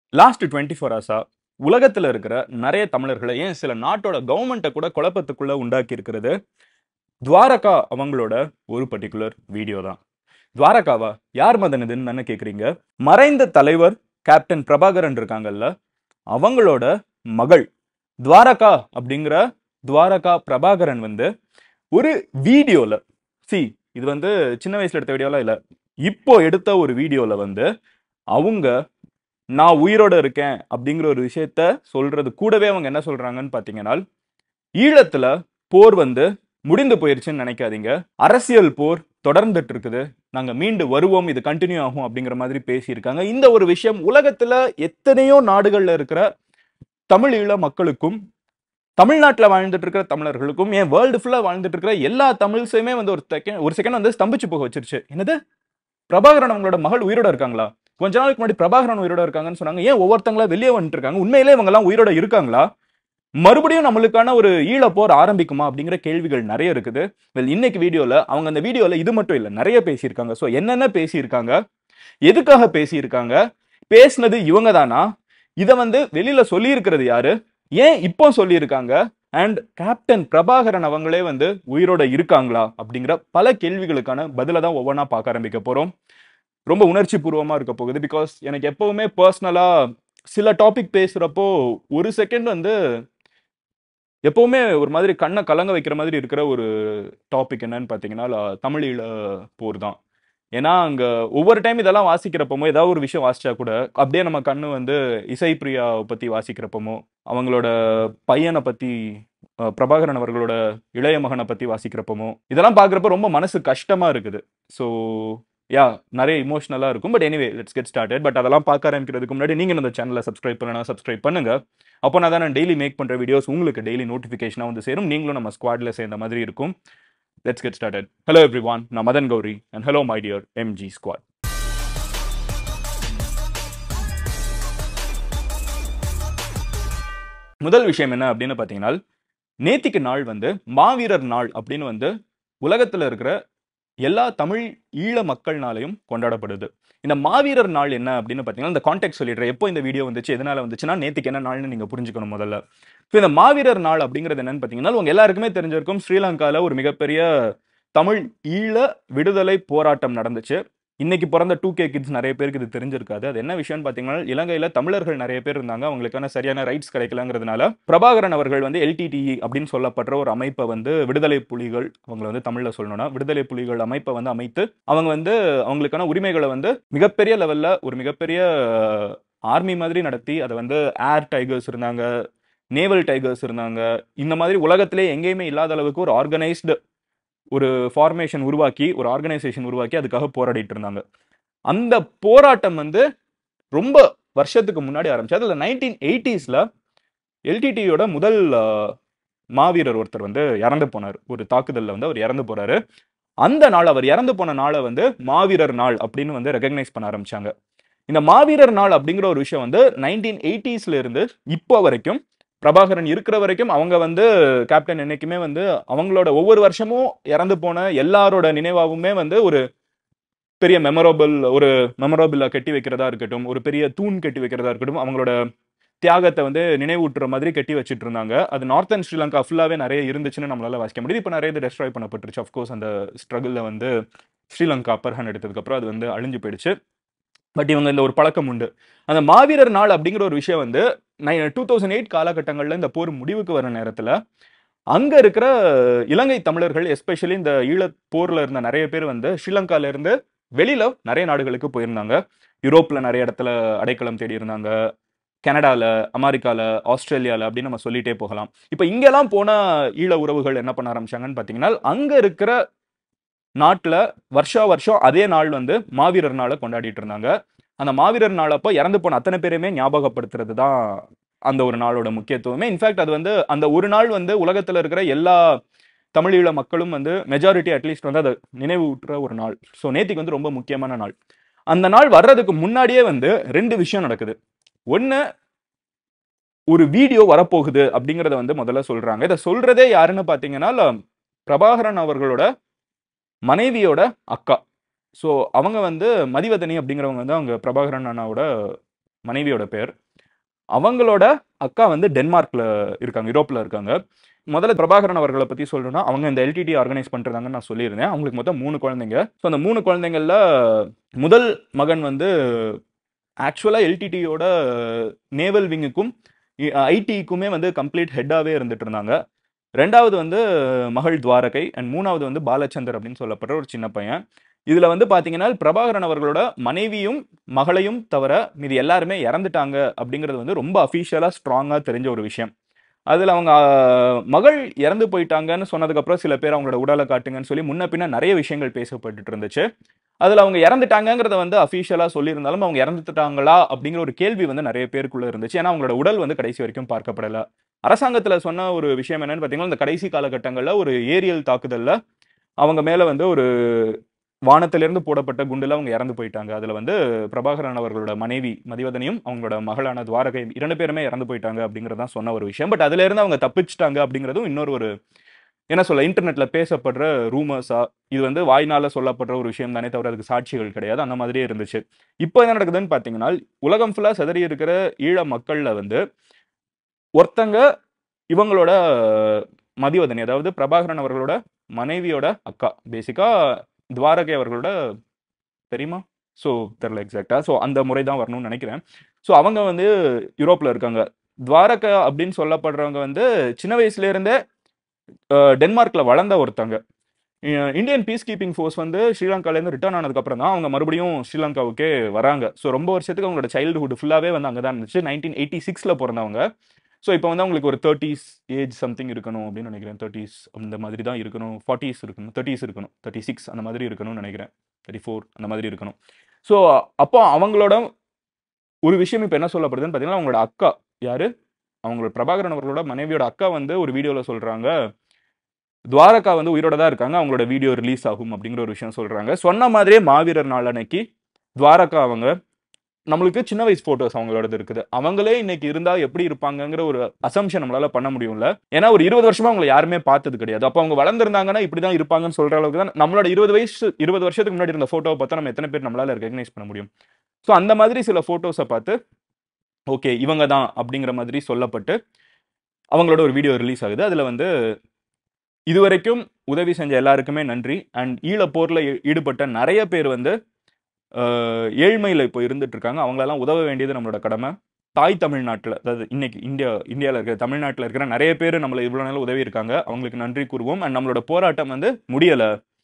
Last 24 ஹவர்ஸா உலகத்துல இருக்கிற நிறைய தமிழர்களை ஏன் சில நாட்டோட கவர்மெண்ட்டை கூட குழப்பத்துக்குள்ள உண்டாக்கி இருக்கிறது துவாரகா அவங்களோட ஒரு பர்டிகுலர் வீடியோ தான். துவாரகாவா யார் மதன் இதுன்னு தானே கேக்குறீங்க. மறைந்த தலைவர் கேப்டன் பிரபாகரன் இருக்காங்கல்ல, அவங்களோட மகள் துவாரகா அப்படிங்கிற துவாரகா பிரபாகரன் வந்து ஒரு வீடியோல இது வந்து சின்ன வயசுல எடுத்த வீடியோலாம் இல்ல, இப்போ எடுத்த ஒரு வீடியோல வந்து அவங்க நான் உயிரோட இருக்கேன் அப்படிங்கிற ஒரு விஷயத்த சொல்றது கூடவே அவங்க என்ன சொல்றாங்கன்னு பாத்தீங்கன்னா, ஈழத்துல போர் வந்து முடிந்து போயிருச்சுன்னு நினைக்காதீங்க, அரசியல் போர் தொடர்ந்துட்டு இருக்குது, நாங்க மீண்டு வருவோம், இது கண்டினியூ ஆகும் அப்படிங்கிற மாதிரி பேசியிருக்காங்க. இந்த ஒரு விஷயம் உலகத்துல எத்தனையோ நாடுகள்ல இருக்கிற தமிழ் ஈழ மக்களுக்கும் தமிழ்நாட்டில் வாழ்ந்துட்டு இருக்கிற தமிழர்களுக்கும் ஏன் வேர்ல்டு ஃபுல்லா வாழ்ந்துட்டு இருக்கிற எல்லா தமிழ்ஸையுமே வந்து ஒரு செகண்ட் வந்து ஸ்தம்பிச்சு போக வச்சிருச்சு. என்னது, பிரபாகரன் அவங்களோட மகள் உயிரோட இருக்காங்களா? கொஞ்ச நாளுக்கு முன்னாடி பிரபாகரன் உயிரோட இருக்காங்கன்னு சொன்னாங்க. ஏன் ஒவ்வொருத்தங்களா வெளியே வந்துட்டு இருக்காங்க? உண்மையிலே இவங்க எல்லாம் உயிரோட இருக்காங்களா? மறுபடியும் நம்மளுக்கான ஒரு ஈழப்போர் ஆரம்பிக்குமா அப்படிங்கிற கேள்விகள் நிறைய இருக்குது. இன்னைக்கு வீடியோல அவங்க அந்த வீடியோல இது மட்டும் இல்ல, நிறைய பேசியிருக்காங்க. சோ என்னென்ன பேசியிருக்காங்க, எதுக்காக பேசியிருக்காங்க, பேசினது இவங்க தானா, இதை வந்து வெளியில சொல்லி இருக்கிறது யாரு, ஏன் இப்போ சொல்லி இருக்காங்க, அண்ட் கேப்டன் பிரபாகரன் அவங்களே வந்து உயிரோட இருக்காங்களா அப்படிங்கிற பல கேள்விகளுக்கான பதில தான் ஒவ்வொன்றா பார்க்க ஆரம்பிக்க போறோம். ரொம்ப உணர்ச்சி பூர்வமா இருக்க போகுது. பிகாஸ் எனக்கு எப்பவுமே பர்சனலா சில டாபிக் பேசுறப்போ ஒரு செகண்ட் வந்து எப்பவுமே ஒரு மாதிரி கண்ணை கலங்க வைக்கிற மாதிரி இருக்கிற ஒரு டாபிக் என்னன்னு பாத்தீங்கன்னா தமிழ் ஈழ போர் தான். ஏன்னா அங்க ஒவ்வொரு டைம் இதெல்லாம் வாசிக்கிறப்பமோ, ஏதாவது ஒரு விஷயம் வாசிச்சா கூட அப்படியே நம்ம கண்ணு வந்து இசைப்பிரியாவை பத்தி வாசிக்கிறப்பமோ, அவங்களோட பையனை பத்தி, பிரபாகரன் அவர்களோட இளைய மகனை பத்தி வாசிக்கிறப்பமோ, இதெல்லாம் பாக்குறப்ப ரொம்ப மனசு கஷ்டமா இருக்குது. ஸோ யா, நிறைய இமோஷனலா இருக்கும். But anyway, let's get started. But அதெல்லாம் பார்க்க ஆரம்பிக்கிறதுக்கு முன்னாடி நீங்க இந்த சேனலை சப்ஸ்கிரைப் பண்ணனா சப்ஸ்கிரைப் பண்ணுங்க. அப்போ நான் டெய்லி மேக் பண்ற வீடியோஸ் உங்களுக்கு டெய்லி நோட்டிஃபிகேஷனா வந்து சேரும், நீங்களும் நம்ம ஸ்குவாட்ல சேர்ந்த மாதிரி இருக்கும். Let's get started. Hello everyone, நான் Madan Gowri and hello my dear MG squad. முதல் விஷயம் என்ன அப்படின்னு பாத்தீங்கன்னா, நேத்திக்கு நாள் வந்து மாவீரர் நாள் அப்படின்னு வந்து உலகத்துல இருக்கிற எல்லா தமிழ் ஈழ மக்கள்னாலையும் கொண்டாடப்படுது. இந்த மாவீரர் நாள் என்ன அப்படின்னு பாத்தீங்கன்னா, இந்த கான்டெக்ட் சொல்லிடுறேன். எப்போ இந்த வீடியோ வந்துச்சு, எதனால வந்துச்சுன்னா, நேத்திக்கு என்ன நாள்னு நீங்க புரிஞ்சுக்கணும் முதல்ல. இந்த மாவீரர் நாள் அப்படிங்கிறது என்னன்னு பாத்தீங்கன்னா, உங்க எல்லாருக்குமே தெரிஞ்சிருக்கும், ஸ்ரீலங்கால ஒரு மிகப்பெரிய தமிழ் ஈழ விடுதலை போராட்டம் நடந்துச்சு. இன்னைக்கு பிறந்த 2K கிட்ஸ் நிறைய பேருக்கு இது தெரிஞ்சிருக்காது. அது என்ன விஷயம்னு பாத்தீங்கன்னா, இலங்கையில தமிழர்கள் நிறைய பேர் இருந்தாங்க, அவங்களுக்கான சரியான ரைட்ஸ் கிடைக்கலங்கிறதுனால பிரபாகரன் அவர்கள் வந்து LTTE அப்படின்னு சொல்லப்படுற ஒரு அமைப்பை வந்து, விடுதலை புலிகள், அவங்களை வந்து தமிழ்ல சொல்லணும்னா விடுதலை புலிகள் அமைப்பை வந்து அமைத்து அவங்க வந்து அவங்களுக்கான உரிமைகளை வந்து மிகப்பெரிய லெவல்ல ஒரு மிகப்பெரிய ஆர்மி மாதிரி நடத்தி, அதை வந்து ஏர் டைகர்ஸ் இருந்தாங்க, நேவல் டைகர்ஸ் இருந்தாங்க, இந்த மாதிரி உலகத்திலே எங்கேயுமே இல்லாத அளவுக்கு ஒரு ஆர்கனைஸ்டு ஒரு ஃபார்மேஷன் உருவாக்கி, ஒரு ஆர்கனைசேஷன் உருவாக்கி அதுக்காக போராடிட்டு இருந்தாங்க. அந்த போராட்டம் வந்து ரொம்ப வருஷத்துக்கு முன்னாடி ஆரம்பிச்சு. அதுல 1980sல LTTயோட முதல் மாவீரர் ஒருத்தர் வந்து இறந்து போனார். ஒரு தாக்குதல்ல வந்து அவர் இறந்து போறாரு. அந்த நாள், அவர் இறந்து போன நாளை வந்து மாவீரர் நாள் அப்படின்னு வந்து ரெகக்னைஸ் பண்ண ஆரம்பிச்சாங்க. இந்த மாவீரர் நாள் அப்படிங்கிற ஒரு விஷயம் வந்து 1980sல இருந்து இப்போ வரைக்கும், பிரபாகரன் இருக்கிற வரைக்கும் அவங்க வந்து கேப்டன் என்னைக்குமே வந்து அவங்களோட ஒவ்வொரு வருஷமும் இறந்து போன எல்லாரோட நினைவாகவுமே வந்து ஒரு பெரிய மெமரபிளா கட்டி வைக்கிறதா இருக்கட்டும், ஒரு பெரிய தூண் கட்டி வைக்கிறதா இருக்கட்டும், அவங்களோட தியாகத்தை வந்து நினைவூட்டுற மாதிரி கட்டி வச்சுட்டு இருந்தாங்க. அது நார்த்தன் ஸ்ரீலங்கா ஃபுல்லாவே நிறைய இருந்துச்சுன்னு நம்மளால வாசிக்க முடியுது. இப்போ நிறைய இது டெஸ்ட்ராய் பண்ணப்பட்டுருச்சு. அஃப்கோர்ஸ் அந்த ஸ்ட்ரகிள்ல வந்து ஸ்ரீலங்கா அப்பர் ஹேண்ட் எடுத்ததுக்கு அப்புறம் அது வந்து அழிஞ்சு போயிடுச்சு. பட் இவங்க இந்த ஒரு பழக்கம் உண்டு. அந்த மாவீரர் நாள் அப்படிங்கிற ஒரு விஷயம் வந்து 2008 காலகட்டங்கள்ல இந்த போர் முடிவுக்கு வர நேரத்துல அங்க இருக்கிற இலங்கை தமிழர்கள், எஸ்பெஷலி இந்த ஈழப் போர்ல இருந்த நிறைய பேர் வந்து ஸ்ரீலங்கால இருந்து வெளியில நிறைய நாடுகளுக்கு போயிருந்தாங்க. யூரோப்ல நிறைய இடத்துல அடைக்கலம் தேடி இருந்தாங்க, கனடால, அமெரிக்கால, ஆஸ்திரேலியால அப்படின்னு நம்ம சொல்லிட்டே போகலாம். இப்ப இங்கெல்லாம் போன ஈழ உறவுகள் என்ன பண்ண ஆரம்பிச்சாங்கன்னு பாத்தீங்கன்னா, அங்க இருக்கிற நாட்டுல வருஷா வருஷம் அதே நாள் வந்து மாவீரர் நாளை கொண்டாடிட்டு இருந்தாங்க. அந்த மாவீரர் நாள் அப்போ இறந்து போன அத்தனை பேருமே ஞாபகப்படுத்துறது தான் அந்த ஒரு நாளோட முக்கியத்துவமே. இன்ஃபேக்ட் அது வந்து அந்த ஒரு நாள் வந்து உலகத்துல இருக்கிற எல்லா தமிழீழ மக்களும் வந்து மெஜாரிட்டி அட்லீஸ்ட் வந்து அதை நினைவூட்டுற ஒரு நாள். ஸோ நேத்திக்கு வந்து ரொம்ப முக்கியமான நாள். அந்த நாள் வர்றதுக்கு முன்னாடியே வந்து 2 விஷயம் நடக்குது. ஒன்னு, ஒரு வீடியோ வரப்போகுது அப்படிங்கறத வந்து முதல்ல சொல்றாங்க. இதை சொல்றதே யாருன்னு பாத்தீங்கன்னா, பிரபாகரன் அவர்களோட மனைவியோட அக்கா. ஸோ அவங்க வந்து மதிவதனி அப்படிங்கிறவங்க வந்து அவங்க பிரபாகரன் அண்ணாவோட மனைவியோட பேர். அவங்களோட அக்கா வந்து டென்மார்க்ல இருக்காங்க, யூரோப்ல இருக்காங்க. முதல்ல பிரபாகரன் அவர்கள பத்தி சொல்லணும்னா, அவங்க இந்த எல்டிடி ஆர்கனைஸ் பண்றாங்கன்னு நான் சொல்லியிருந்தேன். அவங்களுக்கு மொத்தம் 3 குழந்தைங்க. ஸோ அந்த 3 குழந்தைங்கள்ல முதல் மகன் வந்து ஆக்சுவலா எல்டிடியோட நேவல் விங்குக்கும் ஐடிக்குமே வந்து கம்ப்ளீட் ஹெட்டாவே இருந்துட்டு இருந்தாங்க. 2வது வந்து மகள் துவாரகை அண்ட் 3வது வந்து பாலச்சந்தர் அப்படின்னு சொல்லப்படுற ஒரு சின்ன பையன். இதுல வந்து பாத்தீங்கன்னா பிரபாகரன் அவர்களோட மனைவியும் மகளையும் தவிர மீதி எல்லாருமே இறந்துட்டாங்க அப்படிங்கிறது வந்து ரொம்ப அஃபீஷியலா ஸ்ட்ராங்கா தெரிஞ்ச ஒரு விஷயம். அதுல அவங்க மகள் இறந்து போயிட்டாங்கன்னு சொன்னதுக்கு அப்புறம் சில பேர் அவங்களோட உடலை காட்டுங்கன்னு சொல்லி முன்ன பின்ன நிறைய விஷயங்கள் பேசப்பட்டுட்டு இருந்துச்சு. அதுல அவங்க இறந்துட்டாங்கங்கிறத வந்து அஃபீஷியலா சொல்லியிருந்தாலும் அவங்க இறந்துட்டாங்களா அப்படிங்கிற ஒரு கேள்வி வந்து நிறைய பேருக்குள்ள இருந்துச்சு. ஏன்னா அவங்களோட உடல் வந்து கடைசி வரைக்கும் பார்க்கப்படல. அரசாங்கத்துல சொன்ன ஒரு விஷயம் என்னன்னு பாத்தீங்கன்னா, இந்த கடைசி காலகட்டங்கள்ல ஒரு ஏரியல் தாக்குதல்ல அவங்க மேல வந்து ஒரு வானத்திலிருந்து போடப்பட்ட குண்டுல அவங்க இறந்து போயிட்டாங்க. அதுல வந்து பிரபாகரன் அவர்களோட மனைவி மதிவதனியும் அவங்களோட மகளான துவாரகை 2 பேருமே இறந்து போயிட்டாங்க அப்படிங்கறதான் சொன்ன ஒரு விஷயம். பட் அதுல இருந்து அவங்க தப்பிச்சிட்டாங்க அப்படிங்கறதும் இன்னொரு ஒரு என்ன சொல்ல இன்டர்நெட்ல பேசப்படுற ரூமர்ஸா இது வந்து வாய்னால சொல்லப்படுற ஒரு விஷயம் தானே தவிர அதுக்கு சாட்சிகள் கிடையாது. அந்த மாதிரியே இருந்துச்சு. இப்போ என்ன நடக்குதுன்னு பாத்தீங்கன்னா, உலகம் ஃபுல்லா சிதறி இருக்கிற ஈழ மக்கள்ல வந்து ஒருத்தங்க இவங்களோட மதிவதனி அதாவது பிரபாகரன் அவர்களோட மனைவியோட அக்கா பேசிக்கா துவாரகை அவர்களோட தெரியுமா? ஸோ தெரியல எக்ஸாக்ட்டா. ஸோ அந்த முறை தான் வரணும்னு நினைக்கிறேன். ஸோ அவங்க வந்து யூரோப்ல இருக்காங்க. துவாரகா அப்படின்னு சொல்லப்படுறவங்க வந்து சின்ன வயசுல இருந்தே டென்மார்க்ல வளர்ந்த ஒருத்தங்க. இந்தியன் பீஸ் கீப்பிங் ஃபோர்ஸ் வந்து ஸ்ரீலங்காலேருந்து ரிட்டர்ன் ஆனதுக்கு அப்புறம் தான் அவங்க மறுபடியும் ஸ்ரீலங்காவுக்கே வராங்க. ஸோ ரொம்ப வருஷத்துக்கு அவங்களோட சைல்டுஹுட் ஃபுல்லாவே வந்து அங்கே தான் இருந்துச்சு. 1986ல பிறந்தவங்க. ஸோ இப்போ வந்து அவங்களுக்கு ஒரு 30s ஏஜ் சம்திங் இருக்கணும் அப்படின்னு நினைக்கிறேன். 30s அந்த மாதிரி தான் இருக்கணும். 40s இருக்கணும். 30s இருக்கணும். 36 அந்த மாதிரி இருக்கணும்னு நினைக்கிறேன். 34 அந்த மாதிரி இருக்கணும். ஸோ அப்போ அவங்களோட ஒரு விஷயம் இப்போ என்ன சொல்லப்படுதுன்னு பார்த்தீங்கன்னா, அவங்களோட அக்கா யாரு? அவங்களோட பிரபாகரன் அவர்களோட மனைவியோட அக்கா வந்து ஒரு வீடியோல சொல்றாங்க. துவாரகா வந்து உயிரோட தான் இருக்காங்க. அவங்களோட வீடியோ ரிலீஸ் ஆகும் அப்படிங்கிற ஒரு விஷயம் சொல்றாங்க. சொன்ன மாதிரியே மாவீரர் நாள் அன்னைக்கு துவாரகா அவங்க நம்மளுக்கு சின்ன வயசு போட்டோஸ் அவங்களோடது இருக்குது. அவங்களே இன்னைக்கு இருந்தா எப்படி இருப்பாங்கங்கிற ஒரு அசம்ஷன் நம்மளால பண்ண முடியும்ல. ஏன்னா ஒரு 20 வருஷமா அவங்கள யாருமே பார்த்தது கிடையாது. அப்ப அவங்க வளர்ந்திருந்தாங்கன்னா இப்படிதான் இருப்பாங்கன்னு சொல்ற அளவுக்கு தான் நம்மளோட 20 வருஷத்துக்கு முன்னாடி இருந்த போட்டோவை பார்த்தா நம்ம எத்தனை பேர் நம்மளால ரெகக்னைஸ் பண்ண முடியும். ஸோ அந்த மாதிரி சில போட்டோஸை பார்த்து ஓகே இவங்க தான் அப்படிங்கிற மாதிரி சொல்லப்பட்டு அவங்களோட ஒரு வீடியோ ரிலீஸ் ஆகுது. அதுல வந்து இதுவரைக்கும் உதவி செஞ்ச எல்லாருக்குமே நன்றி அண்ட் ஈழப்போர்ல ஈடுபட்ட நிறைய பேர் வந்து ஏழ்மையில இப்போ இருந்துட்டு இருக்காங்க. அவங்களெல்லாம் உதவ வேண்டியது நம்மளோட கடமை. தாய் தமிழ்நாட்டில் அதாவது இன்னைக்கு இந்தியாவில் இருக்கிற தமிழ்நாட்டில் இருக்கிற நிறைய பேர் நம்மளை இவ்வளோ நாள் உதவி இருக்காங்க. அவங்களுக்கு நன்றி கூறுவோம். அண்ட் நம்மளோட போராட்டம் வந்து முடியல.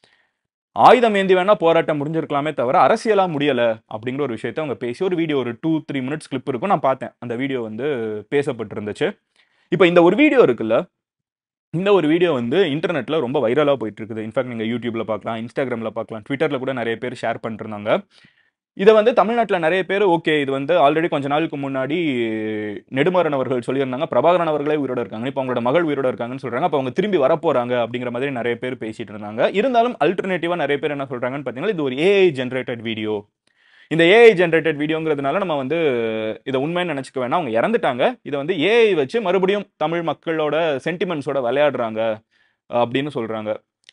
ஆயுதம் ஏந்தி வேணா போராட்டம் முடிஞ்சிருக்கலாமே தவிர அரசியலா முடியல அப்படிங்கிற ஒரு விஷயத்தை அவங்க பேசி ஒரு வீடியோ ஒரு 2-3 மினிட்ஸ் கிளிப் இருக்கும். நான் பார்த்தேன். அந்த வீடியோ வந்து பேசப்பட்டு இருந்துச்சு. இப்போ இந்த ஒரு வீடியோ இருக்குல்ல, இந்த ஒரு வீடியோ வந்து இன்டர்நெட்ல ரொம்ப வைரலா போயிட்டு இருக்குது. இன்ஃபேக்ட் நீங்க யூடியூப்ல பார்க்கலாம், இன்ஸ்டாகிராம்ல பார்க்கலாம், ட்விட்டர்ல கூட நிறைய பேர் ஷேர் பண்ணிட்டு இருந்தாங்க. இதை வந்து தமிழ்நாட்டில் நிறைய பேர் ஓகே இது வந்து ஆல்ரெடி கொஞ்ச நாளுக்கு முன்னாடி நெடுமாறன் அவர்கள் சொல்லியிருந்தாங்க பிரபாகரன் அவர்களே உயிரோட இருக்காங்க, இப்போ அவங்களோட மகள் உயிரோட இருக்காங்கன்னு சொல்றாங்க, அப்போ அவங்க திரும்பி வரப்போறாங்க அப்படிங்கிற மாதிரி நிறைய பேர் பேசிட்டு இருந்தாங்க. இருந்தாலும் அல்டர்னேட்டிவா நிறைய பேர் என்ன சொல்றாங்கன்னு பார்த்தீங்கன்னா இது ஒரு ஏஐ ஜென்ரேட்டட் வீடியோ. இந்த ஏஐ ஜென்ரேட்டட் வீடியோங்கிறதுனால நம்ம வந்து இதை உண்மைன்னு நினைச்சுக்க வேணாம், அவங்க இறந்துட்டாங்க, இதை வந்து ஏஐ வச்சு மறுபடியும் தமிழ் மக்களோட சென்டிமெண்ட்ஸோட விளையாடுறாங்க அப்படின்னு சொல்றாங்க.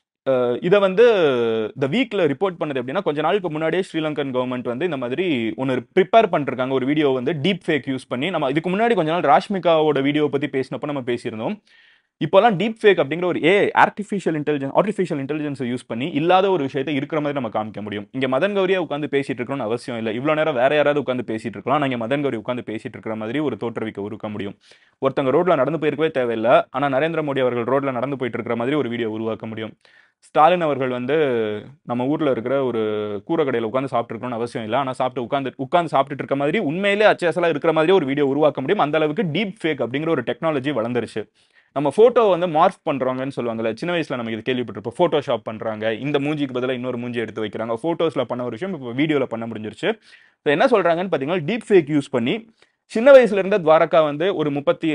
இதை வந்து த வீக்ல ரிப்போர்ட் பண்ணது எப்படின்னா கொஞ்ச நாளுக்கு முன்னாடியே ஸ்ரீலங்கன் கவர்மெண்ட் வந்து இந்த மாதிரி ஒன்று ப்ரிப்பேர் பண்ணிருக்காங்க. ஒரு வீடியோ வந்து டீப் ஃபேக் யூஸ் பண்ணி நம்ம இதுக்கு முன்னாடி கொஞ்ச நாள் ராஷ்மிகாவோட வீடியோ பத்தி பேசினப்போ நம்ம பேசியிருந்தோம். இப்போலாம் டீப் ஃபேக் அப்படிங்கிற ஒரு ஆர்டிஃபிஷியல் இன்டெலிஜென்ஸ் யூஸ் பண்ணி இல்லாத ஒரு விஷயத்தை இருக்கிற மாதிரி நம்ம காமிக்க முடியும். இங்க மதன் கௌரியா உட்காந்து பேசிட்டு இருக்கணும்னு அவசியம் இல்லை. இவ்வளவு நேரம் வேற யாராவது உட்காந்து பேசிட்டு இருக்கலாம். நாங்க மதன் கௌரி உட்காந்து பேசிட்டு இருக்கிற மாதிரி ஒரு உருக்க முடியும். ஒருத்தங்க ரோட்ல நடந்து போயிருக்கவே தேவையில்லை. ஆனா நரேந்திர மோடி அவர்கள் ரோட்ல நடந்து போயிட்டு இருக்கிற மாதிரி ஒரு வீடியோ உருவாக்க முடியும். ஸ்டாலின் அவர்கள் வந்து நம்ம ஊர்ல இருக்கிற ஒரு கூரை கடையில் உட்காந்து சாப்பிட்டு இருக்கணும்னு அவசியம் இல்லை. ஆனா உட்காந்து சாப்பிட்டு இருக்க மாதிரி உண்மையிலே அச்சேசலா இருக்கிற மாதிரி ஒரு வீடியோ உருவாக்க முடியும். அந்த அளவுக்கு டீப் ஃபேக் அப்படிங்கிற ஒரு டெக்னாலஜி வளர்ந்துருச்சு. நம்ம போட்டோ வந்து மார்க் பண்றாங்கன்னு சொல்லுவாங்கல்ல, சின்ன வயசுல நம்ம இது கேள்விப்பட்டிருப்போம். போட்டோஷாப் பண்றாங்க, இந்த மூஞ்சிக்கு பதிலாக இன்னொரு மூஞ்சி எடுத்து வைக்கிறாங்க. போட்டோஸ்ல பண்ண ஒரு விஷயம் இப்போ வீடியோல பண்ண முடிஞ்சிருச்சு. என்ன சொல்றாங்கன்னு பாத்தீங்கன்னா டீப் ஃபேக் யூஸ் பண்ணி சின்ன வயசுல இருந்த துவாரகா வந்து ஒரு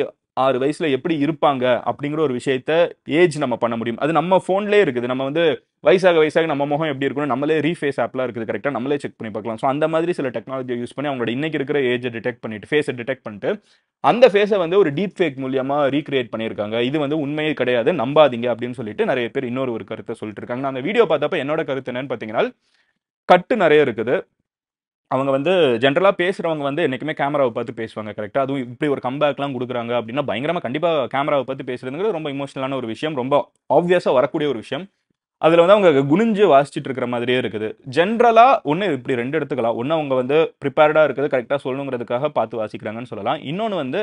36 வயசுல எப்படி இருப்பாங்க அப்படிங்கிற ஒரு விஷயத்த ஏஜ் நம்ம பண்ண முடியும். அது நம்ம போன்லயே இருக்குது. நம்ம வந்து வயசாக நம்ம முகம் எப்படி இருக்கணும் நம்மளே ரீஃபேஸ் ஆப்லாம் இருக்குது, கரெக்டாக நம்மளே செக் பண்ணி பார்க்கலாம். ஸோ அந்த மாதிரி சில டெக்னாலஜியை யூஸ் பண்ணி அவங்களோட இன்னைக்கு இருக்கிற ஏஜை டிடெக்ட் பண்ணிட்டு ஃபேஸை டிடெக்ட் பண்ணிட்டு அந்த ஃபேஸை வந்து ஒரு டீப் ஃபேக் மூலியமா ரீக்ரியேட் பண்ணியிருக்காங்க. இது வந்து உண்மையே கிடையாது, நம்பாதீங்க அப்படின்னு சொல்லிட்டு நிறைய பேர் இன்னொரு ஒரு கருத்தை சொல்லிட்டு இருக்காங்க. நான் அந்த வீடியோ பார்த்தப்ப என்னோட கருத்து என்னன்னு பார்த்தீங்கன்னா கட்டு நிறைய இருக்குது. அவங்க வந்து ஜென்ரலா பேசுறவங்க வந்து என்னைக்குமே கேமராவை பார்த்து பேசுவாங்க கரெக்ட்டா. அதுவும் இப்படி ஒரு கம்பேக்லாம் குடுக்குறாங்க அப்படின்னா, பயங்கரமா கண்டிப்பா கேமராவை பார்த்து பேசுறதுங்கிறது ரொம்ப எமோஷனலான ஒரு விஷயம். ரொம்ப ஆப்வியஸா வரக்கூடிய ஒரு விஷயம். அதுல வந்து அவங்க குனிஞ்சு வாசிச்சுட்டு இருக்கிற மாதிரியே இருக்குது. ஜென்ரலா ஒண்ணு இப்படி 2 எடுத்துக்கலாம். ஒண்ணு அவங்க வந்து பிரிப்பேர்டா இருக்குது, கரெக்ட்டா சொல்லணுங்கிறதுக்காக பார்த்து வாசிக்கிறாங்கன்னு சொல்லலாம். இன்னொன்னு வந்து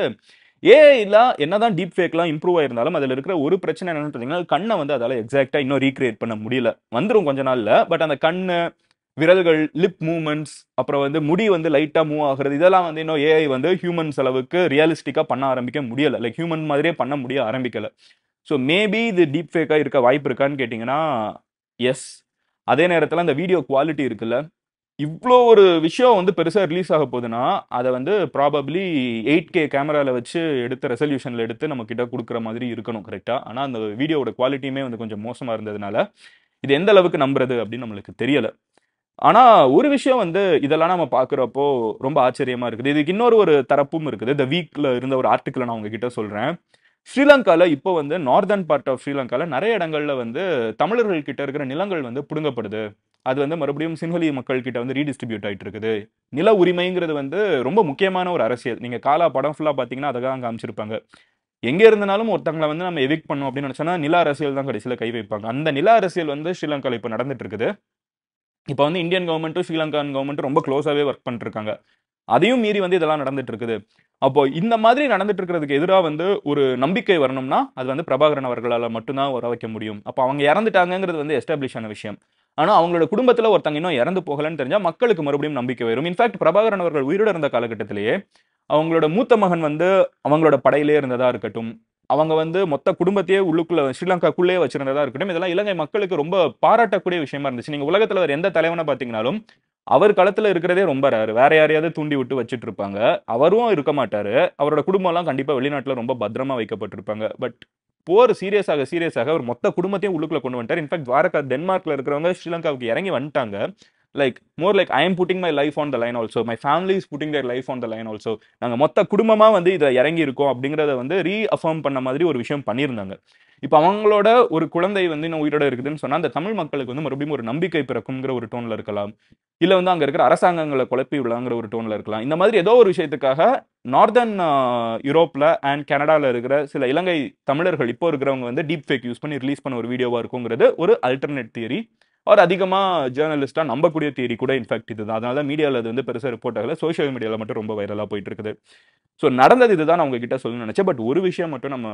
ஏஐல என்னதான் டீப் ஃபேக்லாம் இம்ப்ரூவ் ஆயிருந்தாலும், அதுல இருக்கிற ஒரு பிரச்சனை என்னன்னு பார்த்தீங்கன்னா, கண்ண வந்து அதால எக்ஸாக்ட்டா இன்னும் ரீகிரியேட் பண்ண முடியல. வந்துரும் கொஞ்ச நாள்ல. பட் அந்த கண்ணு, விரல்கள், லிப் மூவ்மெண்ட்ஸ், அப்புறம் வந்து முடி வந்து லைட்டா மூவ் ஆகுறது, இதெல்லாம் வந்து இன்னும் ஏஐ வந்து ஹியூமன்ஸ் அளவுக்கு ரியலிஸ்டிக்கா பண்ண ஆரம்பிக்க முடியல. லைக் ஹியூமன் மாதிரியே பண்ண முடிய ஆரம்பிக்கல. ஸோ மேபி இது டீப் ஃபேக்கா இருக்க வாய்ப்பு இருக்கான்னு கேட்டிங்கன்னா, எஸ். அதே நேரத்துல அந்த வீடியோ குவாலிட்டி இருக்குல்ல, இவ்ளோ ஒரு விஷயம் வந்து பெருசா ரிலீஸ் ஆக போதுன்னா, அத வந்து ப்ராபப்லி 8K கேமரால வச்சு எடுத்த ரெசல்யூஷன்ல எடுத்து நம்ம கிட்ட குடுக்குற மாதிரி இருக்கணும் கரெக்ட்டா? ஆனா அந்த வீடியோவோட குவாலிட்டியுமே வந்து கொஞ்சம் மோசமா இருந்ததுனால, இது எந்த அளவுக்கு நம்புறது அப்படின்னு நம்மளுக்கு தெரியல. ஆனா ஒரு விஷயம் வந்து இதெல்லாம் நம்ம பார்க்குறப்போ ரொம்ப ஆச்சரியமா இருக்குது. இதுக்கு இன்னொரு ஒரு தரப்பும் இருக்குது. தி வீக்ல இருந்த ஒரு ஆர்டிக்கிள நான் உங்ககிட்ட சொல்றேன். ஸ்ரீலங்கால இப்போ வந்து நார்தர்ன் பார்ட் ஆஃப் ஸ்ரீலங்கால நெறைய இடங்கள்ல வந்து தமிழர்கள் கிட்ட இருக்கிற நிலங்கள் வந்து புடுங்கப்படுது. அது வந்து மறுபடியும் சின்ஹலி மக்கள் கிட்ட வந்து ரீடிஸ்ட்ரிபியூட் ஆயிட்டு இருக்குது. நில உரிமைங்கிறது வந்து ரொம்ப முக்கியமான ஒரு அரசியல். நீங்க காலா படம் ஃபுல்லா பார்த்தீங்கன்னா, அத தான் காமிச்சிருப்பாங்க. எங்க இருந்தனாலும் ஒருத்தங்கள வந்து நம்ம எவிக்ட் பண்ணோம் அப்படின்னு நினைச்சோம்னா, நில அரசியல் தான் கடைசியில கை வைப்பாங்க. அந்த நில அரசியல் வந்து ஸ்ரீலங்கால இப்ப நடந்துட்டு இருக்குது. இப்ப வந்து இந்தியன் கவர்ன்மெண்ட்டும், ஸ்ரீலங்கன் கவர்ன்மெண்ட்டும் ரொம்ப க்ளோஸாவே ஒர்க் பண்ணிட்டு இருக்காங்க. அதையும் மீறி வந்து இதெல்லாம் நடந்துட்டு இருக்குது. அப்போ இந்த மாதிரி நடந்துட்டு இருக்கிறதுக்கு எதிரா வந்து ஒரு நம்பிக்கை வரணும்னா, அது வந்து பிரபாகரன் அவர்களால மட்டும் தான் வர வைக்க முடியும். அப்ப அவங்க இறந்துட்டாங்கங்கிறது வந்து எஸ்டாப்ளிஷ் ஆன விஷயம். ஆனா அவங்களோட குடும்பத்துல ஒருத்தங்க இன்னும் இறந்து போகலன்னு தெரிஞ்சா மக்களுக்கு மறுபடியும் நம்பிக்கை வரும். இன்ஃபாக்ட் பிரபாகரன் அவர்கள் உயிரோட இருந்த காலகட்டத்திலேயே, அவங்களோட மூத்த மகன் வந்து அவங்களோட படையிலே இருந்ததா இருக்கட்டும், அவங்க வந்து மொத்த குடும்பத்தையே உள்ளுக்குள்ள ஸ்ரீலங்காக்குள்ளேயே வச்சிருந்ததா இருக்கட்டும், இதெல்லாம் இலங்கை மக்களுக்கு ரொம்ப பாராட்டக்கூடிய விஷயமா இருந்துச்சு. நீங்க உலகத்துல வேற எந்த தலைவன பார்த்தீங்கனாலும், அவர் களத்துல இருக்கிறதே ரொம்ப ரேர். வேற யாரையாவது தூண்டி விட்டு வச்சுட்டு இருப்பாங்க. அவரும் இருக்க மாட்டாரு. அவரோட குடும்பம்லாம் கண்டிப்பா வெளிநாட்டுல ரொம்ப பத்திரமா வைக்கப்பட்டிருப்பாங்க. பட் போர் சீரியஸாக அவர் மொத்த குடும்பத்தையும் உள்ளுக்குள்ள கொண்டு வந்துட்டார். இன்ஃபாக்ட் துவாரகா டென்மார்க்ல இருக்கிறவங்க ஸ்ரீலங்காவுக்கு இறங்கி வந்துட்டாங்க. Like more like I am putting my life on the line also. My family is putting their life on the line also. நாங்க மொத்த குடும்பமா வந்து இத இறங்கி இருக்கோம் அப்படிங்கிறத வந்து ரீஅஃபர்ம் பண்ண மாதிரி ஒரு விஷயம் பண்ணியிருந்தாங்க. இப்ப அவங்களோட ஒரு குழந்தை வந்து இன்னும் உயிரோட இருக்குதுன்னு சொன்னா, அந்த தமிழ் மக்களுக்கு வந்து மறுபடியும் ஒரு நம்பிக்கை பிறக்கும்ங்கிற ஒரு டோன்ல இருக்கலாம். இல்ல வந்து அங்க இருக்கிற அரசாங்கங்கள குழப்பி விடலாங்கிற ஒரு டோன்ல இருக்கலாம். இந்த மாதிரி ஏதோ ஒரு விஷயத்துக்காக நார்தர்ன் யூரோப்ல அண்ட் கனடால இருக்கிற சில இலங்கை தமிழர்கள் இப்போ இருக்கிறவங்க வந்து டீப் ஃபேக் யூஸ் பண்ணி ரிலீஸ் பண்ண ஒரு வீடியோவா இருக்குங்கிறது ஒரு அல்டர்னேட் தியரி. ஒரு அதிகமா ஜேர்னலிஸ்டா நம்பக்கூடிய தியரி கூட இன்ஃபாக்ட் இதுதான். அதனால தான் மீடியால அது வந்து பெருசா ரிப்போர்ட் ஆகல. சோசியல் மீடியால மட்டும் ரொம்ப வைரலா போயிட்டு இருக்குது. ஸோ நடந்தது இதுதான் நான் உங்ககிட்ட சொல்லணும்னு நினைச்சேன். பட் ஒரு விஷயம் மட்டும் நம்ம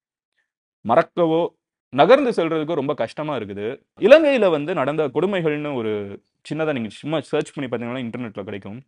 மறக்கவோ, நகர்ந்து செல்றதுக்கோ ரொம்ப கஷ்டமா இருக்குது. இலங்கையில வந்து நடந்த கொடுமைகள்னு ஒரு சின்னதா நீங்க சும்மா சர்ச் பண்ணி பார்த்தீங்கன்னா இன்டர்நெட்ல கிடைக்கும்.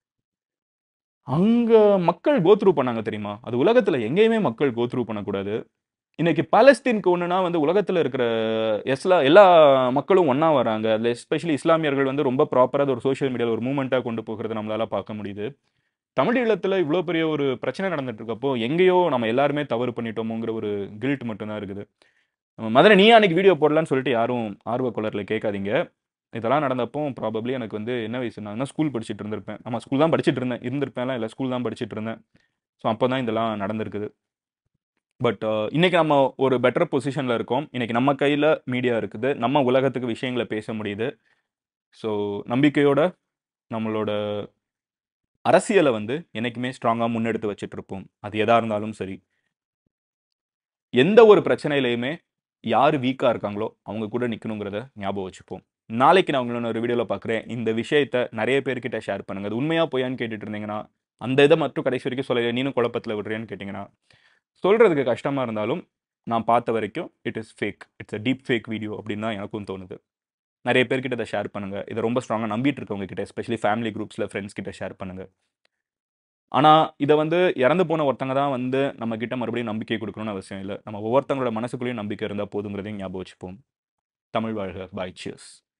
அங்க மக்கள் கோ த்ரூ பண்ணாங்க தெரியுமா? அது உலகத்துல எங்கேயுமே மக்கள் கோ த்ரூ பண்ணக்கூடாது. இன்னைக்கு பாலஸ்தீனுக்கு ஒண்ணுனா வந்து உலகத்துல இருக்கிற எல்லா மக்களும் ஒண்ணா வராங்க. அதுல எஸ்பெஷலி இஸ்லாமியர்கள் வந்து ரொம்ப ப்ராப்பரா ஒரு சோசியல் மீடியால ஒரு மூவ்மெண்ட்டா கொண்டு போகிறத நம்மளால பார்க்க முடியுது. தமிழ் ஈழத்துல இவ்ளோ பெரிய ஒரு பிரச்சனை நடந்துட்டு இருக்கப்போ, எங்கேயோ நம்ம எல்லாருமே தவறு பண்ணிட்டோமோங்கிற ஒரு கில்ட் மட்டும் தான் இருக்குது. மதன நீயா அன்னைக்கு வீடியோ போடலான்னு சொல்லிட்டு யாரும் ஆர்வ கோளாறுல கேட்காதீங்க. இதெல்லாம் நடந்தப்போ ப்ராபப்ளி எனக்கு வந்து என்ன வயசு? நான் இன்னும் ஸ்கூல் படிச்சுட்டு இருந்திருப்பேன். ஆமா ஸ்கூல் தான் படிச்சுட்டு இருந்தேன். இருந்திருப்பேன்லாம் இல்ல. ஸ்கூல் தான் படிச்சுட்டு இருந்தேன். ஸோ அப்ப தான் இதெல்லாம் நடந்திருக்குது. பட் இன்னைக்கு நம்ம ஒரு பெட்டர் பொசிஷன்ல இருக்கோம். இன்னைக்கு நம்ம கையில மீடியா இருக்குது. நம்ம உலகத்துக்கு விஷயங்கள பேச முடியுது. ஸோ நம்பிக்கையோட நம்மளோட அரசியல வந்து என்னைக்குமே ஸ்ட்ராங்கா முன்னெடுத்து வச்சுட்டு இருப்போம். அது எதா இருந்தாலும் சரி. எந்த ஒரு பிரச்சனையிலயுமே யாரு வீக்கா இருக்காங்களோ, அவங்க கூட நிக்கணுங்கிறத ஞாபகம் வச்சுப்போம். நாளைக்கு நான் உங்கள இன்னொரு வீடியோல பார்க்குறேன். இந்த விஷயத்த நெறைய பேர்கிட்ட ஷேர் பண்ணுங்க. அது உண்மையா பொய்யான்னு கேட்டுட்டு இருந்தீங்கன்னா, அந்த இத மட்டும் கடைசி வரைக்கும் சொல்லல. நீனும் குழப்பத்துல விடுறியான்னு கேட்டீங்கன்னா, சொல்றதுக்கு கஷ்டமா இருந்தாலும், நான் பார்த்த வரைக்கும் it is fake. It's a deep fake video அப்படின்னு தான் எனக்கும் தோணுது. நெறைய பேர்கிட்ட இத ஷேர் பண்ணுங்க. இத ரொம்ப ஸ்ட்ராங்கா நம்பிட்டு இருக்கவங்க கிட்ட, எஸ்பெஷலி ஃபேமிலி குரூப்ஸ்ல, ஃபிரெண்ட்ஸ் கிட்ட ஷேர் பண்ணுங்க. ஆனா, இத வந்து இறந்து போன ஒருத்தங்க தான் வந்து நம்ம கிட்ட மறுபடியும் நம்பிக்கை குடுக்கணும்னு அவசியம் இல்ல. நம்ம ஒவ்வொருத்தவங்களோட மனசுக்குள்ளேயும் நம்பிக்கை இருந்தா போதுங்கிறதையும் ஞாபகம் வச்சுப்போம். தமிழ் வாழ்க! பாய். சியர்ஸ்.